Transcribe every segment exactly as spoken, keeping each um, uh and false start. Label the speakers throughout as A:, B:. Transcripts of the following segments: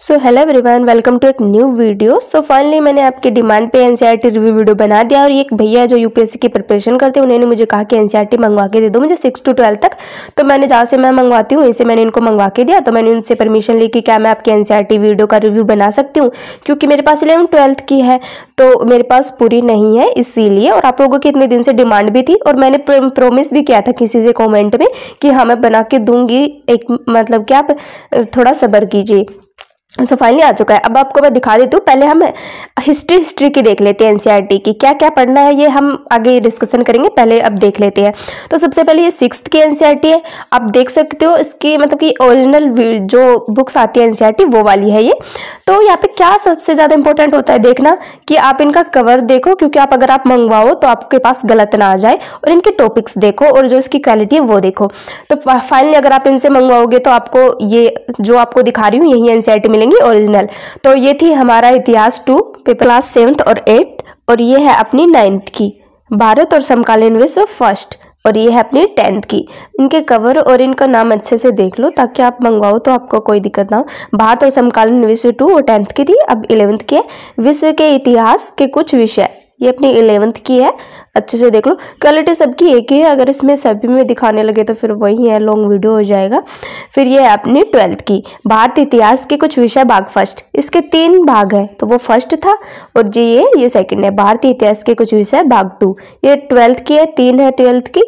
A: So hello everyone, welcome to एक new video. So finally मैंने आपकी डिमांड पे एनसीईआरटी रिव्यू वीडियो बना दिया और ये एक भैया जो यूपीएससी की प्रिपरेशन करते हैं उन्होंने मुझे कहा कि एनसीईआरटी मंगवा के दे दो मुझे सिक्स टू ट्वेल्थ तक। तो मैंने जहाँ से मैं मंगवाती हूँ वहीं से मैंने इनको मंगवा के दिया। तो मैंने उनसे परमिशन ली कि क्या मैं आपकी एनसीईआरटी वीडियो का रिव्यू बना सकती हूँ, क्योंकि मेरे पास इलेवन ट्वेल्थ की है तो मेरे पास पूरी नहीं है इसीलिए। और आप लोगों की इतने दिन से डिमांड भी थी और मैंने प्रोमिस भी किया था किसी से कॉमेंट में कि हाँ मैं बना के दूंगी, एक मतलब कि आप थोड़ा सब्र कीजिए। सो so, फाइनली आ चुका है। अब आपको मैं दिखा देती हूँ। पहले हम हिस्ट्री हिस्ट्री की देख लेते हैं, एनसीईआरटी की क्या क्या पढ़ना है ये हम आगे डिस्कशन करेंगे, पहले अब देख लेते हैं। तो सबसे पहले ये सिक्स्थ की एनसीईआरटी है, आप देख सकते हो इसकी मतलब कि ओरिजिनल जो बुक्स आती है एनसीईआरटी वो वाली है ये। तो यहाँ पे क्या सबसे ज़्यादा इंपॉर्टेंट होता है देखना कि आप इनका कवर देखो, क्योंकि आप अगर आप मंगवाओ तो आपके पास गलत ना आ जाए, और इनके टॉपिक्स देखो और जो इसकी क्वालिटी है वो देखो। तो फाइनली अगर आप इनसे मंगवाओगे तो आपको ये जो आपको दिखा रही हूँ यही एनसीईआरटी मिलेंगी ओरिजिनल। तो ये थी हमारा इतिहास टू पेपर क्लास सेवन्थ और एट्थ, और ये है अपनी नाइन्थ की भारत और समकालीन विश्व फर्स्ट, और ये है अपनी टेंथ की। इनके कवर और इनका नाम अच्छे से देख लो ताकि आप मंगवाओ तो आपको कोई दिक्कत ना हो। भारत और समकालीन विश्व टू वो टेंथ की थी, अब इलेवेंथ की है। विश्व के इतिहास के कुछ विषय, ये अपनी इलेवेंथ की है, अच्छे से देख लो। क्वालिटी सबकी एक ही है, अगर इसमें सभी में दिखाने लगे तो फिर वही है, लॉन्ग वीडियो हो जाएगा। फिर ये है अपनी ट्वेल्थ की भारत इतिहास के कुछ विषय भाग फर्स्ट, इसके तीन भाग है तो वो फर्स्ट था, और जी ये ये सेकंड है भारतीय इतिहास के कुछ विषय भाग टू। ये ट्वेल्थ की है, तीन है ट्वेल्थ की,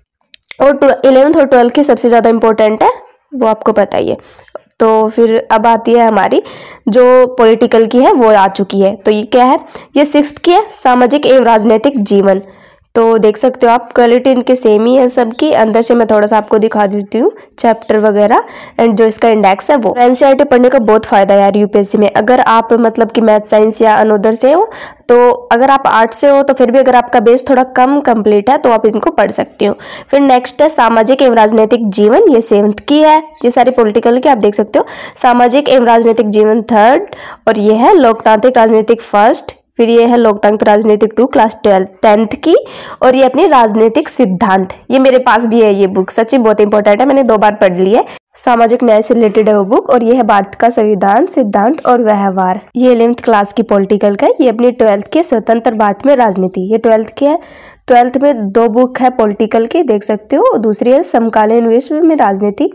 A: और इलेवेंथ और ट्वेल्थ की सबसे ज़्यादा इंपॉर्टेंट है वो आपको पता ही है। तो फिर अब आती है हमारी जो पॉलिटिकल की है वो आ चुकी है। तो ये क्या है, ये सिक्स्थ की है, सामाजिक एवं राजनीतिक जीवन। तो देख सकते हो आप क्वालिटी इनके सेम ही है सबकी। अंदर से मैं थोड़ा सा आपको दिखा देती हूँ चैप्टर वगैरह एंड जो इसका इंडेक्स है वो। एनसीईआरटी पढ़ने का बहुत फायदा है यार यूपीएससी में। अगर आप मतलब कि मैथ साइंस या अनोदर से हो, तो अगर आप आर्ट्स से हो तो फिर भी अगर आपका बेस थोड़ा कम कंप्लीट है तो आप इनको पढ़ सकते हो। फिर नेक्स्ट है सामाजिक एवं राजनीतिक जीवन, ये सेवंथ की है। ये सारी पॉलिटिकल की आप देख सकते हो। सामाजिक एवं राजनीतिक जीवन थर्ड, और ये है लोकतांत्रिक राजनीतिक फर्स्ट। फिर ये है लोकतंत्र राजनीतिक टू क्लास ट्वेल्थ टेंथ की, और ये अपनी राजनीतिक सिद्धांत, ये मेरे पास भी है ये बुक, सच्ची बहुत इंपॉर्टेंट है, मैंने दो बार पढ़ ली है। सामाजिक न्याय से रिलेटेड है वो बुक। और ये है भारत का संविधान सिद्धांत और व्यवहार, ये इलेवेंथ क्लास की पॉलिटिकल का है। ये अपनी ट्वेल्थ के स्वतंत्र भारत में राजनीति, ये ट्वेल्थ की है। ट्वेल्थ में दो बुक है पॉलिटिकल की, देख सकते हो। दूसरी है समकालीन विश्व में राजनीति,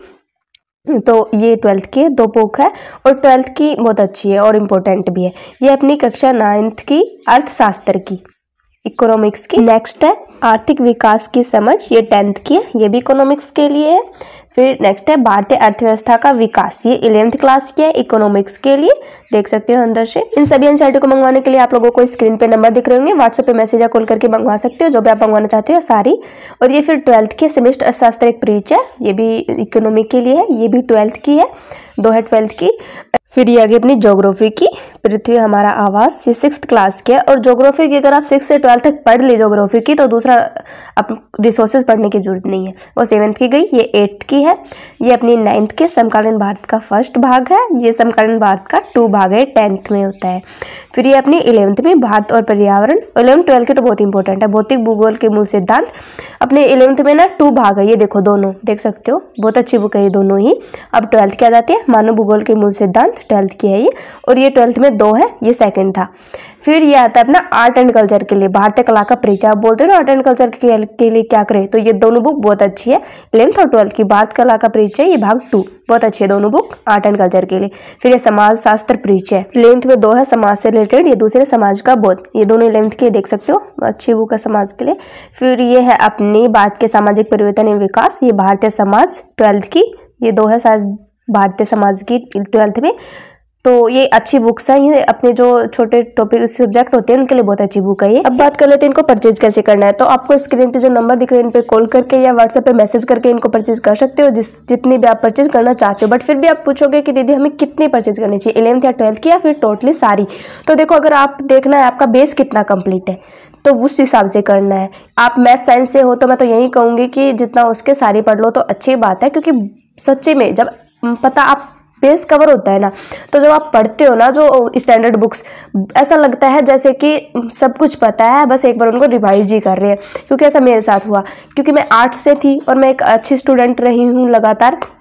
A: तो ये ट्वेल्थ की दो बुक है, और ट्वेल्थ की बहुत अच्छी है और इम्पोर्टेंट भी है। ये अपनी कक्षा नाइन्थ की अर्थशास्त्र की, इकोनॉमिक्स की। नेक्स्ट है आर्थिक विकास की समझ, ये टेंथ की है, ये भी इकोनॉमिक्स के लिए है। फिर नेक्स्ट है भारतीय अर्थव्यवस्था का विकास, ये इलेवेंथ क्लास की है, इकोनॉमिक्स के लिए, देख सकते हो अंदर से। इन सभी एनसीईआरटी को मंगवाने के लिए आप लोगों को स्क्रीन पे नंबर दिख रहे होंगे, व्हाट्सएप पे मैसेज या कॉल करके मंगवा सकते हो जो भी आप मंगवाना चाहते हो सारी। और ये फिर ट्वेल्थ की सेमेस्टर अर्थशास्त्र एक प्रीच है, ये भी इकोनॉमी के लिए है, ये भी ट्वेल्थ की है, दो है ट्वेल्थ की। फिर ये आगे अपनी ज्योग्राफी की, पृथ्वी हमारा आवास, ये सिक्स्थ क्लास की है। और ज्योग्राफी की अगर आप सिक्स से ट्वेल्थ तक पढ़ ली ज्योग्राफी की तो दूसरा आप रिसोर्सेज पढ़ने की जरूरत नहीं है, वो सेवन्थ की गई। ये एट्थ की है, ये अपनी नाइन्थ के समकालीन भारत का फर्स्ट भाग है, ये समकालीन भारत का टू भाग है, टेंथ में होता है। फिर ये अपनी इलेवेंथ में भारत और पर्यावरण, इलेवन ट्वेल्थ की तो बहुत इंपॉर्टेंट है, भौतिक भूगोल के मूल सिद्धांत। अपने इलेवेंथ में ना टू भाग है, ये देखो दोनों देख सकते हो, बहुत अच्छी बुक है ये दोनों ही। अब ट्वेल्थ की आ जाती है मानव भूगोल के मूल सिद्धांत, ट्वेल्थ की है ये, और ये ट्वेल्थ में दो है, ये सेकंड था। फिर ये आता है अपना आर्ट एंड कल्चर के लिए, भारतीय कला का परिचय। आप बोलते हो ना आर्ट एंड कल्चर के, के लिए क्या करें, तो ये दोनों बुक बहुत अच्छी है, इलेवेंथ और ट्वेल्थ की। भारत कला का परिचय ये भाग टू, बहुत अच्छी है दोनों बुक आर्ट एंड कल्चर के लिए। फिर ये समाज शास्त्र परिचय, इलेवेंथ में दो है समाज से रिलेटेड, ये दूसरे समाज का बोध, ये दोनों इलेवेंथ के देख सकते हो, अच्छी बुक है समाज के लिए। फिर ये है अपनी भारत के सामाजिक परिवर्तन एवं विकास, ये भारतीय समाज ट्वेल्थ की, ये दो है भारतीय समाज की ट्वेल्थ में। तो ये अच्छी बुक्स हैं, ये अपने जो छोटे टॉपिक सब्जेक्ट होते हैं उनके लिए बहुत अच्छी बुक है ये। अब बात कर लेते हैं इनको परचेज कैसे करना है। तो आपको स्क्रीन पे जो नंबर दिख रहे हैं इन पे कॉल करके या व्हाट्सएप पे मैसेज करके इनको परचेज कर सकते हो, जिस जितनी भी आप परचेज करना चाहते हो। बट फिर भी आप पूछोगे कि दीदी हमें कितनी परचेज करनी चाहिए, इलेवेंथ या ट्वेल्थ की या फिर टोटली सारी। तो देखो अगर आप देखना है आपका बेस कितना कंप्लीट है तो उस हिसाब से करना है। आप मैथ साइंस से हो तो मैं तो यही कहूँगी कि जितना उसके सारी पढ़ लो तो अच्छी बात है, क्योंकि सच्चे में जब पता आप बेस कवर होता है ना, तो जब आप पढ़ते हो ना जो स्टैंडर्ड बुक्स, ऐसा लगता है जैसे कि सब कुछ पता है, बस एक बार उनको रिवाइज ही कर रहे हैं। क्योंकि ऐसा मेरे साथ हुआ, क्योंकि मैं आर्ट्स से थी और मैं एक अच्छी स्टूडेंट रही हूँ लगातार,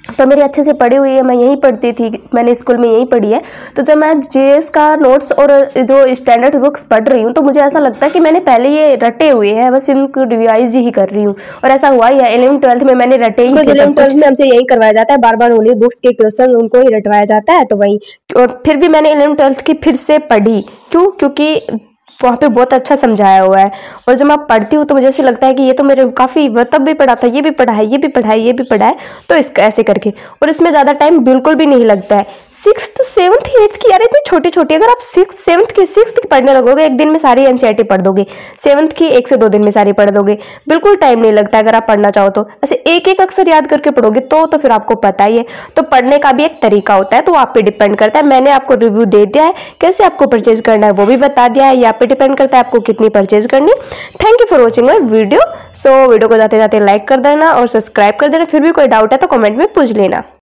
A: तो मेरी अच्छे से पढ़ी हुई है, मैं यहीं पढ़ती थी, मैंने स्कूल में यहीं पढ़ी है। तो जब मैं जीएस का नोट्स और जो स्टैंडर्ड बुक्स पढ़ रही हूँ तो मुझे ऐसा लगता है कि मैंने पहले ये रटे हुए हैं, बस इनको रिवाइज ही कर रही हूँ। और ऐसा हुआ ही है, इलेवन ट्वेल्थ में मैंने रटे ही थे। इलेवन ट्वेल्थ में हमसे यही करवाया जाता है, बार बार उन्हीं बुक्स के क्वेश्चन उनको ही रटवाया जाता है, तो वही। और फिर भी मैंने इलेवन ट्वेल्थ की फिर से पढ़ी, क्यों? क्योंकि वहाँ पे बहुत अच्छा समझाया हुआ है। और जब मैं पढ़ती हूँ तो मुझे ऐसे लगता है कि ये तो मेरे काफ़ी, तब भी पढ़ा था, ये भी पढ़ा है, ये भी पढ़ा है, ये भी पढ़ा है, तो इसका ऐसे करके। और इसमें ज़्यादा टाइम बिल्कुल भी नहीं लगता है। सिक्स्थ सेवन्थ एट्थ की यार इतनी छोटी छोटी, अगर आप सिक्स सेवन्थ की सिक्स्थ की पढ़ने लगोगे एक दिन में सारी एनसीईआरटी पढ़ दोगे, सेवन्थ की एक से दो दिन में सारी पढ़ दोगे, बिल्कुल टाइम नहीं लगता अगर आप पढ़ना चाहो तो। ऐसे एक एक अक्षर याद करके पढ़ोगे तो तो फिर आपको पता ही है। तो पढ़ने का भी एक तरीका होता है, तो आप पे डिपेंड करता है। मैंने आपको रिव्यू दे दिया है, कैसे आपको परचेज करना है वो भी बता दिया है, ये आप पे डिपेंड करता है आपको कितनी परचेज करनी। Thank you for watching my video. So video को जाते जाते लाइक कर देना और सब्सक्राइब कर देना। फिर भी कोई डाउट है तो कमेंट में पूछ लेना।